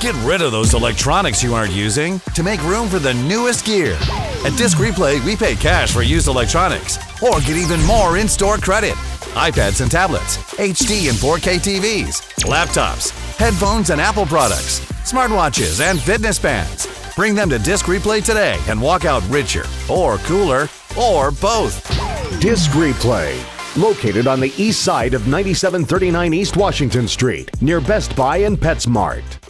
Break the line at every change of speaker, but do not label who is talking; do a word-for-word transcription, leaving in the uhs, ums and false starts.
Get rid of those electronics you aren't using to make room for the newest gear. At DiscReplay, we pay cash for used electronics or get even more in-store credit. iPads and tablets, H D and four K T Vs, laptops, headphones and Apple products, smartwatches and fitness bands. Bring them to DiscReplay today and walk out richer or cooler or both.
DiscReplay, located on the east side of ninety-seven thirty-nine East Washington Street, near Best Buy and PetSmart.